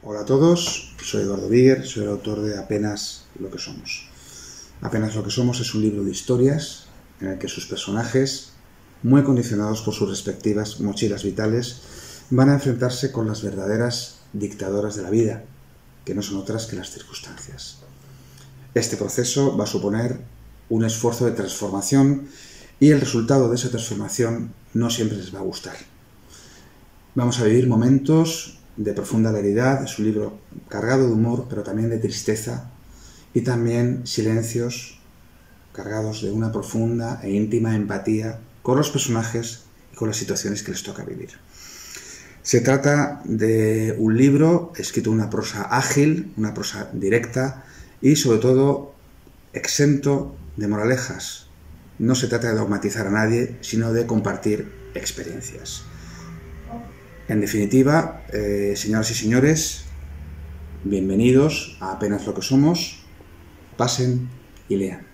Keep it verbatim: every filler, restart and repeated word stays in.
Hola a todos, soy Eduardo Biguer, soy el autor de Apenas lo que somos. Apenas lo que somos es un libro de historias en el que sus personajes, muy condicionados por sus respectivas mochilas vitales, van a enfrentarse con las verdaderas dictadoras de la vida, que no son otras que las circunstancias. Este proceso va a suponer un esfuerzo de transformación y el resultado de esa transformación no siempre les va a gustar. Vamos a vivir momentos de profunda realidad. Es un libro cargado de humor, pero también de tristeza y también silencios cargados de una profunda e íntima empatía con los personajes y con las situaciones que les toca vivir. Se trata de un libro escrito en una prosa ágil, una prosa directa y sobre todo exento de moralejas. No se trata de dogmatizar a nadie, sino de compartir experiencias. En definitiva, eh, señoras y señores, bienvenidos a Apenas lo que somos. Pasen y lean.